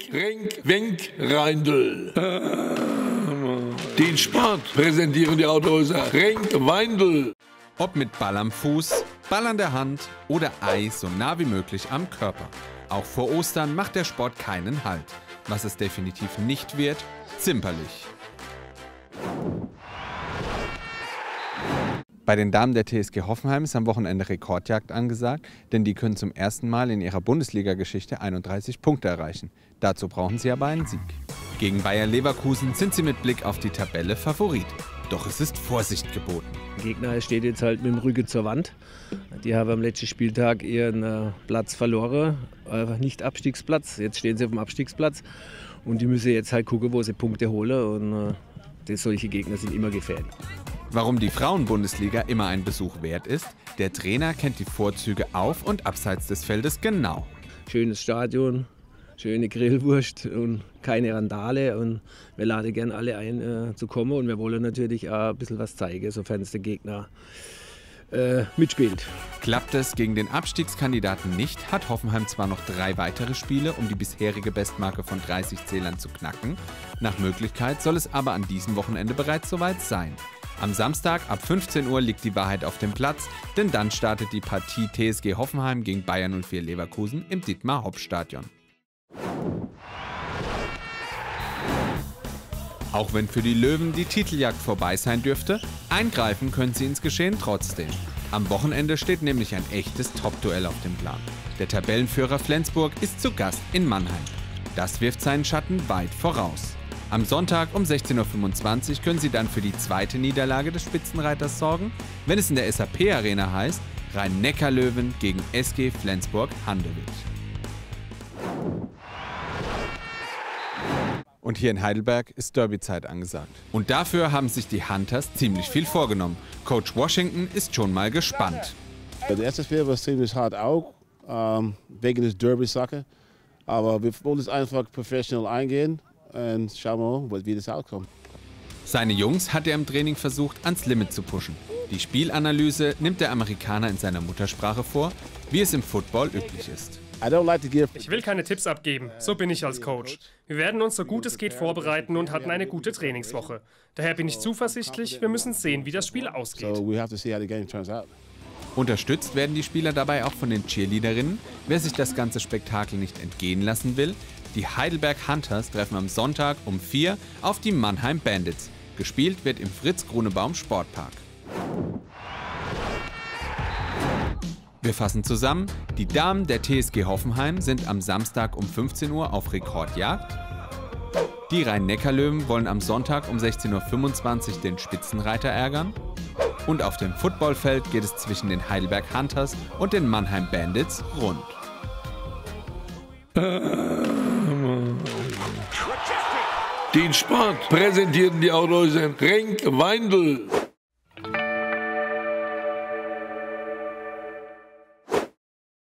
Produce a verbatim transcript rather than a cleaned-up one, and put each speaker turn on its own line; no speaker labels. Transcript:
Renk, Wenk, Reindl. Den Sport präsentieren die Autohäuser Renk, Weindl.
Ob mit Ball am Fuß, Ball an der Hand oder Ei so nah wie möglich am Körper. Auch vor Ostern macht der Sport keinen Halt. Was es definitiv nicht wird, zimperlich. Bei den Damen der T S G Hoffenheim ist am Wochenende Rekordjagd angesagt, denn die können zum ersten Mal in ihrer Bundesliga-Geschichte einunddreißig Punkte erreichen. Dazu brauchen sie aber einen Sieg. Gegen Bayer Leverkusen sind sie mit Blick auf die Tabelle Favorit. Doch es ist Vorsicht geboten.
Der Gegner steht jetzt halt mit dem Rücken zur Wand. Die haben am letzten Spieltag ihren äh, Platz verloren, einfach nicht Abstiegsplatz. Jetzt stehen sie auf dem Abstiegsplatz und die müssen jetzt halt gucken, wo sie Punkte holen. Und äh, solche Gegner sind immer gefährlich.
Warum die Frauen-Bundesliga immer ein Besuch wert ist, der Trainer kennt die Vorzüge auf und abseits des Feldes genau.
Schönes Stadion, schöne Grillwurst und keine Randale. Und wir laden gerne alle ein, äh, zu kommen. Und wir wollen natürlich auch ein bisschen was zeigen, sofern es der Gegner äh, mitspielt.
Klappt es gegen den Abstiegskandidaten nicht, hat Hoffenheim zwar noch drei weitere Spiele, um die bisherige Bestmarke von dreißig Zählern zu knacken. Nach Möglichkeit soll es aber an diesem Wochenende bereits soweit sein. Am Samstag ab fünfzehn Uhr liegt die Wahrheit auf dem Platz, denn dann startet die Partie T S G Hoffenheim gegen Bayer null vier Leverkusen im Dietmar-Hopp-Stadion. Auch wenn für die Löwen die Titeljagd vorbei sein dürfte, eingreifen können sie ins Geschehen trotzdem. Am Wochenende steht nämlich ein echtes Top-Duell auf dem Plan. Der Tabellenführer Flensburg ist zu Gast in Mannheim. Das wirft seinen Schatten weit voraus. Am Sonntag um sechzehn Uhr fünfundzwanzig können sie dann für die zweite Niederlage des Spitzenreiters sorgen, wenn es in der S A P-Arena heißt Rhein-Neckar-Löwen gegen S G Flensburg-Handewitt. Und hier in Heidelberg ist Derbyzeit angesagt. Und dafür haben sich die Hunters ziemlich viel vorgenommen. Coach Washington ist schon mal gespannt.
Das erste Spiel war ziemlich hart auch, ähm, wegen des Derby-Sache. Aber wir wollen es einfach professionell eingehen. Und schauen wir mal, wie das auskommt.
Seine Jungs hat er im Training versucht, ans Limit zu pushen. Die Spielanalyse nimmt der Amerikaner in seiner Muttersprache vor, wie es im Football üblich ist.
Ich will keine Tipps abgeben, so bin ich als Coach. Wir werden uns so gut es geht vorbereiten und hatten eine gute Trainingswoche. Daher bin ich zuversichtlich, wir müssen sehen, wie das Spiel ausgeht.
Unterstützt werden die Spieler dabei auch von den Cheerleaderinnen. Wer sich das ganze Spektakel nicht entgehen lassen will, die Heidelberg Hunters treffen am Sonntag um vier auf die Mannheim Bandits. Gespielt wird im Fritz-Grunebaum Sportpark. Wir fassen zusammen, die Damen der T S G Hoffenheim sind am Samstag um fünfzehn Uhr auf Rekordjagd. Die Rhein-Neckar-Löwen wollen am Sonntag um sechzehn Uhr fünfundzwanzig den Spitzenreiter ärgern. Und auf dem Footballfeld geht es zwischen den Heidelberg Hunters und den Mannheim Bandits rund.
Den Sport präsentierten die Autohäuser Renk, Weindl.